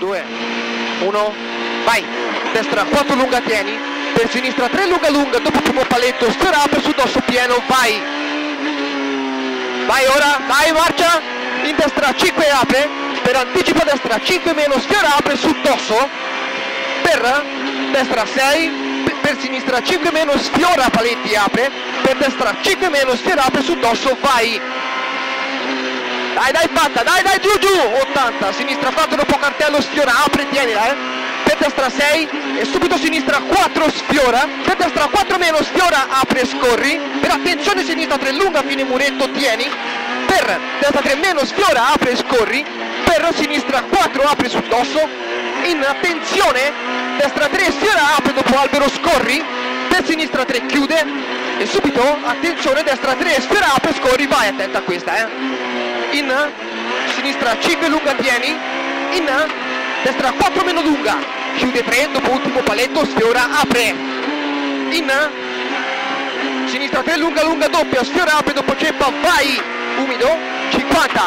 2, 1, vai, destra 4 lunga tieni, per sinistra 3 lunga lunga, dopo primo paletto, sfiora apre sul dosso pieno, vai, vai ora, vai, marcia, in destra 5 apre, per anticipo destra 5 meno, sfiora apre sul dosso, per destra 6, per sinistra 5 meno, sfiora paletti, apre, per destra 5 meno, sfiora apre sul dosso, vai, dai dai fatta, dai dai giù giù, 80, sinistra fatto dopo cartello, sfiora, apre, tienila, per destra 6 e subito sinistra 4, sfiora, per destra 4 meno, sfiora, apre, scorri, per attenzione sinistra 3 lunga, fine muretto, tieni, per destra 3 meno, sfiora, apre, scorri, per sinistra 4, apre sul dosso, in attenzione, destra 3, sfiora, apre dopo albero, scorri, per sinistra 3 chiude e subito, attenzione, destra 3, sfiora, apre, scorri, vai, attenta a questa, in sinistra 5 lunga tieni, in destra 4 meno lunga, chiude 3, dopo ultimo paletto, sfiora, apre, in sinistra 3 lunga lunga doppia, sfiora, apre, dopo ceppa, vai, umido, 50,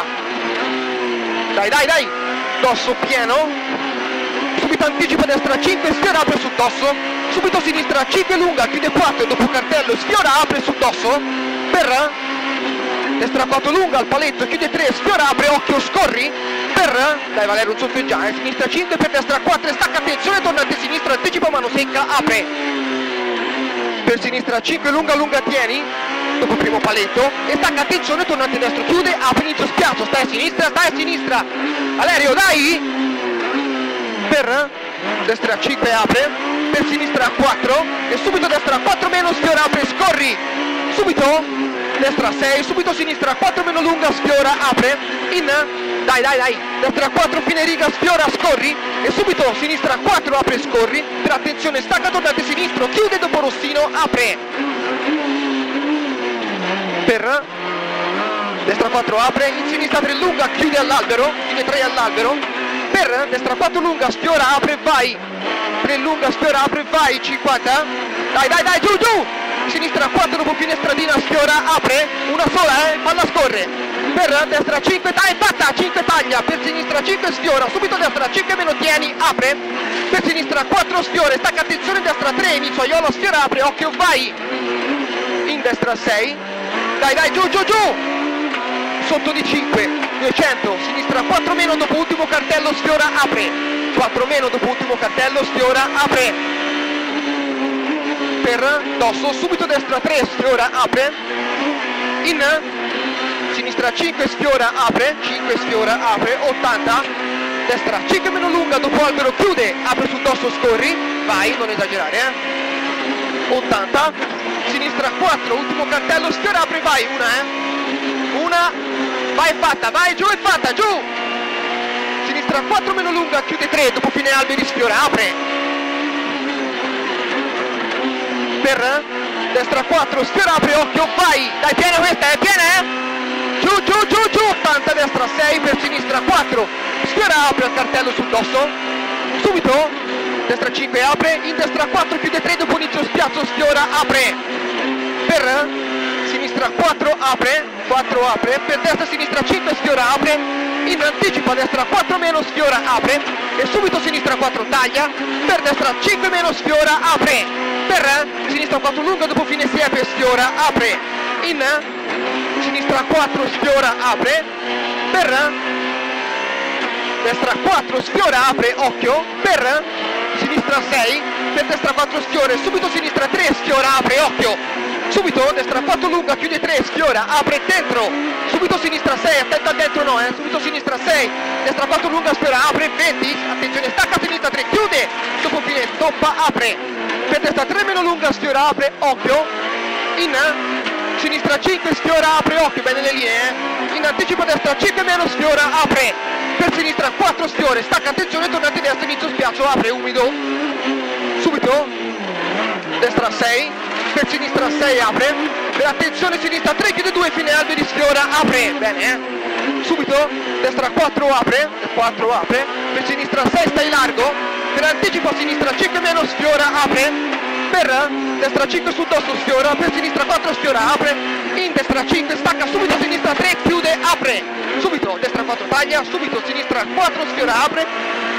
dai dai dai, dosso pieno, subito anticipa destra 5, sfiora, apre sul dosso, subito sinistra 5 lunga, chiude 4, dopo cartello, sfiora, apre sul dosso, per destra 4 lunga, al paletto, chiude 3, sfiora, apre, occhio, scorri, per, dai Valerio, non solfeggiare, sinistra 5, per destra 4, stacca, attenzione, tornante sinistra, anticipa, mano secca, apre, per sinistra 5 lunga lunga tieni, dopo primo paletto, e stacca, attenzione, tornante destro, chiude, apre, inizio spiazzo, stai a sinistra, Valerio, dai, per destra 5 apre, per sinistra 4, e subito destra 4 meno, sfiora, apre, scorri, subito, destra 6, subito sinistra 4 meno lunga, sfiora, apre, in, dai dai dai, destra 4 fine riga, sfiora, scorri, e subito sinistra 4 apre, scorri, per attenzione stacca, tornante sinistro, chiude dopo Rossino, apre, per destra 4 apre, in sinistra 3 lunga, chiude all'albero, chiude 3 all'albero, per destra 4 lunga, sfiora, apre, vai, 3 lunga, sfiora, apre, vai, 50, dai dai dai, giù giù, sinistra 4 dopo finestradina, sfiora, apre, una sola, falla scorre, per destra 5, dai, fatta, 5 taglia, per sinistra 5 sfiora, subito destra 5 meno tieni, apre, per sinistra 4 sfiore, stacca, attenzione, destra 3, inizio aiolo, sfiora, apre, occhio, vai, in destra 6, dai dai, giù giù giù, sotto di 5, 200, sinistra 4 meno dopo ultimo cartello, sfiora, apre, 4 meno dopo ultimo cartello, sfiora, apre, per dosso, subito destra 3, sfiora, apre, in sinistra 5, sfiora, apre, 5 sfiora, apre, 80, destra 5 meno lunga, dopo albero chiude, apre sul dosso, scorri, vai, non esagerare, 80, sinistra 4, ultimo cartello, sfiora, apre, vai, una, vai, fatta, vai, giù e fatta, giù, sinistra 4 meno lunga, chiude 3, dopo fine alberi, sfiora, apre, per destra 4, sfiora, apre, occhio, vai, dai, piena questa, piena, giù, giù, giù, giù, 80, destra 6, per sinistra 4, sfiora, apre al cartello sul dosso, subito, destra 5 apre, in destra 4 chiude 3, dopo inizio spiazzo, sfiora, apre, per sinistra 4 apre, 4 apre, per destra sinistra 5 sfiora, apre, in anticipa destra 4 meno, sfiora, apre, e subito sinistra 4 taglia, per destra 5 meno, sfiora, apre, per sinistra 4 lunga, dopo fine siepe, sfiora, apre, in sinistra 4 sfiora, apre, per destra 4 sfiora, apre, occhio, per sinistra 6, per destra 4 sfiore, subito sinistra 3 sfiora, apre, occhio, subito destra 4 lunga, chiude 3, sfiora, apre, dentro, subito sinistra 6, attenta dentro no, subito sinistra 6, destra 4 lunga, sfiora, apre, 20, attenzione, stacca sinistra 3, chiude, dopo fine toppa, apre, per destra 3 meno lunga, sfiora, apre, occhio, in sinistra 5 sfiora, apre, occhio, bene le linee, in anticipo destra 5 meno, sfiora, apre, per sinistra 4 sfiore, stacca, attenzione, tornate destra, inizio spiazzo, apre, umido, subito, destra 6, per sinistra 6 apre, per attenzione sinistra 3 chiude 2, fine alberi, sfiora, apre, bene, subito, destra 4 apre, 4 apre, per sinistra 6 stai largo, per anticipo a sinistra 5 meno, sfiora, apre, per destra 5 sul dosso, sfiora, per sinistra 4 sfiora, apre, in destra 5 stacca, subito sinistra 3 chiude, apre, subito destra 4 taglia, subito sinistra 4 sfiora, apre,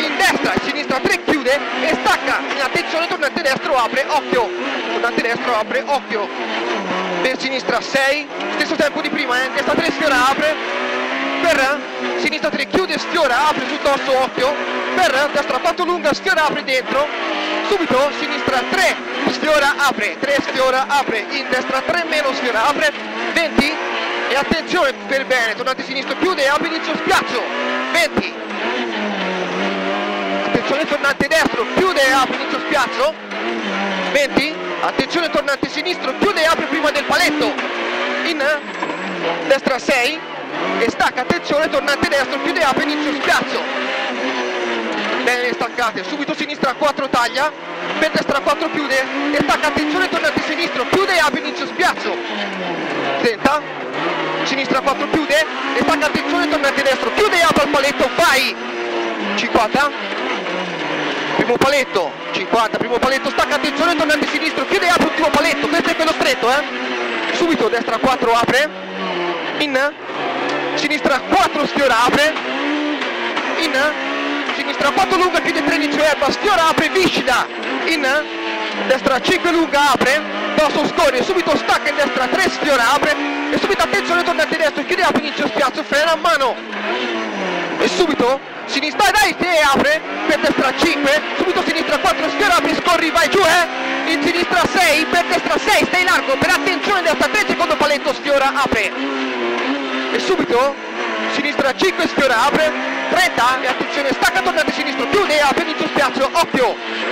in destra, sinistra 3, chiude e stacca, in attenzione, tornante destro, apre, occhio, tornante destro, apre, occhio, per sinistra 6, stesso tempo di prima, destra 3, sfiora, apre, per sinistra 3, chiude, sfiora, apre sul dosso, occhio, per destra 4 lunga, sfiora, apre dentro, subito, sinistra 3, sfiora, apre, 3, sfiora, apre, in destra 3 meno, sfiora, apre, 20, e attenzione per bene, tornante sinistro, chiude e apre, inizio spiazzo, 20, attenzione tornante destro, chiude e apre, inizio spiazzo, 20, attenzione tornante sinistro, chiude e apre prima del paletto, in destra 6, e stacca, attenzione tornante destro, chiude e apre, inizio spiazzo, bene le staccate, subito sinistra 4 taglia, per destra 4 chiude, e stacca, attenzione tornante sinistro, chiude e apre, inizio spiazzo, 30, sinistra 4 chiude, e stacca, attenzione tornante destro, chiude e apre al paletto, vai, 50, primo paletto, 50, primo paletto, stacca, attenzione tornante sinistro, chiude e apre ultimo paletto, questo è quello stretto, subito destra 4 apre, in sinistra 4 sfiora, apre, in sinistra 4 lunga, chiude 13 erba, sfiora, apre, viscida, in destra 5 lunga, apre, dosso scorre, subito stacca in destra 3 sfiora, apre, e subito attenzione tornante destro, chiude, apre, inizio spiazzo, frena a mano, e subito sinistra, dai, e apre, per destra 5, subito sinistra 4 sfiora, apre, scorri, vai giù, in sinistra 6, per destra 6, stai largo, per attenzione destra 3, secondo paletto, sfiora, apre, e subito sinistra 5 sfiora, apre, 30, e attenzione, stacca tornante sinistro, chiude e apre, inizio spiazzo, occhio,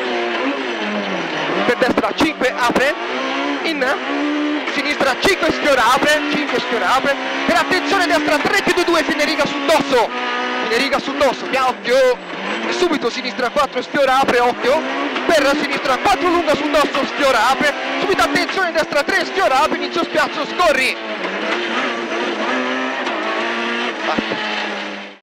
per destra 5 apre, in sinistra 5 sfiora, apre, 5 sfiora, apre, per attenzione destra 3 chiude 2, fine riga sul dosso, occhio, e subito sinistra 4 sfiora, apre, occhio, per sinistra 4 lunga sul dosso, sfiora, apre, subito attenzione destra 3 sfiora, apre, inizio spiazzo, scorri.